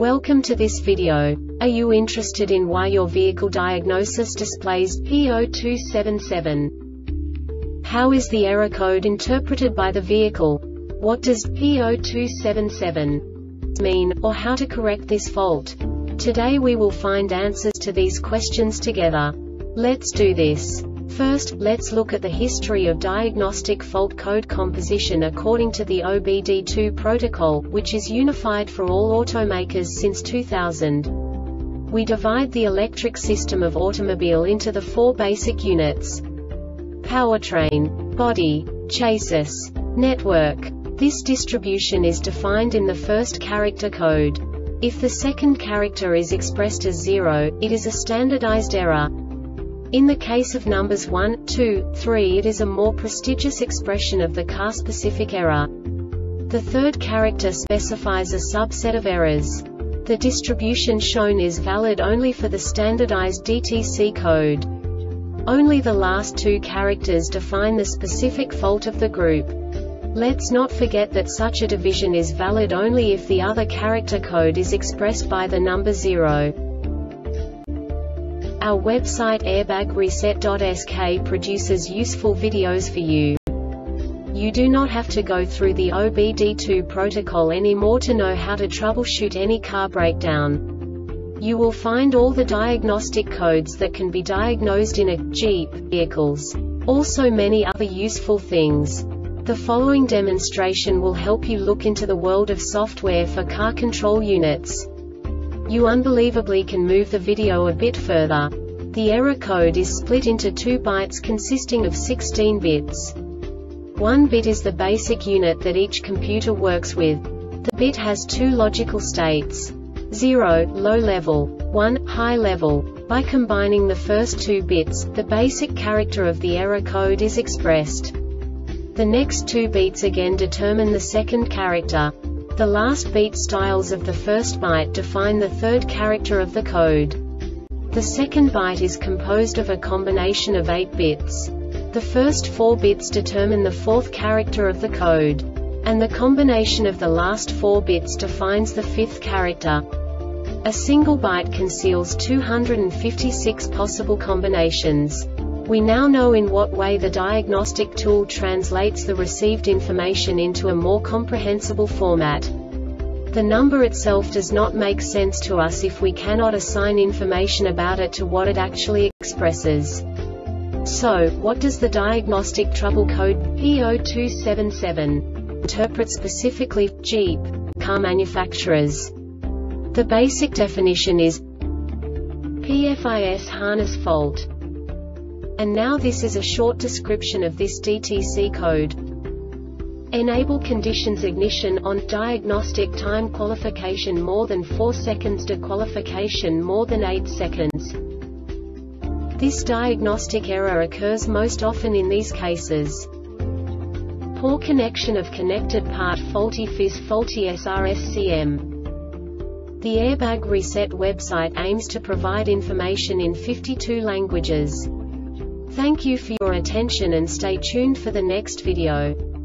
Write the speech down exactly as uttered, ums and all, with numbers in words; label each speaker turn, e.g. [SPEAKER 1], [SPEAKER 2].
[SPEAKER 1] Welcome to this video. Are you interested in why your vehicle diagnosis displays P zero two seven seven? How is the error code interpreted by the vehicle? What does P zero two seven seven mean, or how to correct this fault? Today we will find answers to these questions together. Let's do this. First, let's look at the history of diagnostic fault code composition according to the O B D two protocol, which is unified for all automakers since two thousand. We divide the electric system of automobile into the four basic units: powertrain, body, chassis, network. This distribution is defined in the first character code. If the second character is expressed as zero, it is a standardized error. In the case of numbers one, two, three, it is a more prestigious expression of the car-specific error. The third character specifies a subset of errors. The distribution shown is valid only for the standardized D T C code. Only the last two characters define the specific fault of the group. Let's not forget that such a division is valid only if the other character code is expressed by the number zero. Our website airbag reset dot S K produces useful videos for you. You do not have to go through the O B D two protocol anymore to know how to troubleshoot any car breakdown. You will find all the diagnostic codes that can be diagnosed in a Jeep vehicles. Also many other useful things. The following demonstration will help you look into the world of software for car control units. You unbelievably can move the video a bit further. The error code is split into two bytes consisting of sixteen bits. One bit is the basic unit that each computer works with. The bit has two logical states: zero, low level, one, high level. By combining the first two bits, the basic character of the error code is expressed. The next two beats again determine the second character. The last beat styles of the first byte define the third character of the code. The second byte is composed of a combination of eight bits. The first four bits determine the fourth character of the code. And the combination of the last four bits defines the fifth character. A single byte conceals two hundred fifty-six possible combinations. We now know in what way the diagnostic tool translates the received information into a more comprehensible format. The number itself does not make sense to us if we cannot assign information about it to what it actually expresses. So, what does the diagnostic trouble code P zero two seven seven interpret specifically for Jeep car manufacturers? The basic definition is P F I S harness fault. And now this is a short description of this D T C code. Enable conditions ignition on, diagnostic time qualification more than four seconds, dequalification more than eight seconds. This diagnostic error occurs most often in these cases: poor connection of connected part, faulty F I S, faulty S R S C M. The Airbag Reset website aims to provide information in fifty-two languages. Thank you for your attention and stay tuned for the next video.